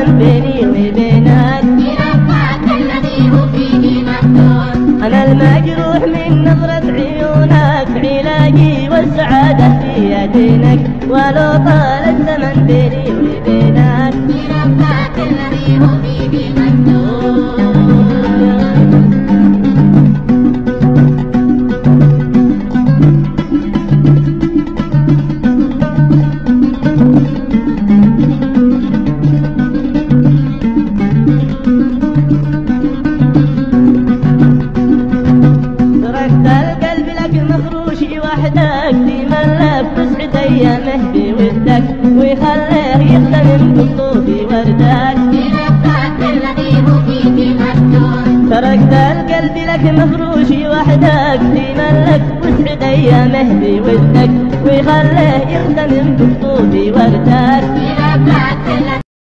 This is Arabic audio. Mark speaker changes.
Speaker 1: الزمن بيني وبينك
Speaker 2: بربك الذي هو فيه مفتون.
Speaker 1: أنا المجروح من نظرة عيونك، علاجي والسعادة في يدينك، ولو طال الزمن بيني وبينك
Speaker 2: بربك الذي هو فيه مفتون.
Speaker 1: وحدك تملك تسعد ايامه بودك، ويخليه يغتنم بالطوف وردك.
Speaker 2: بربك الذي هو فيه مفتون.
Speaker 1: تركت القلب لك مفروش وحدك تملك تسعد ايامه بودك، ويخليه يغتنم بالطوف وردك.
Speaker 2: بربك